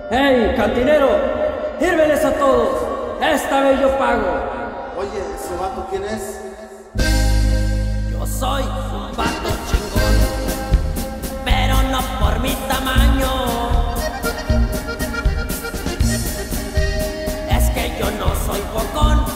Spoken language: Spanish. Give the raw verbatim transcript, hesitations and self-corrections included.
¡Hey, cantinero! ¡Sírveles a todos! ¡Esta vez yo pago! Oye, ¿ese vato quién es? Yo soy un vato chingón, pero no por mi tamaño. Es que yo no soy bocón.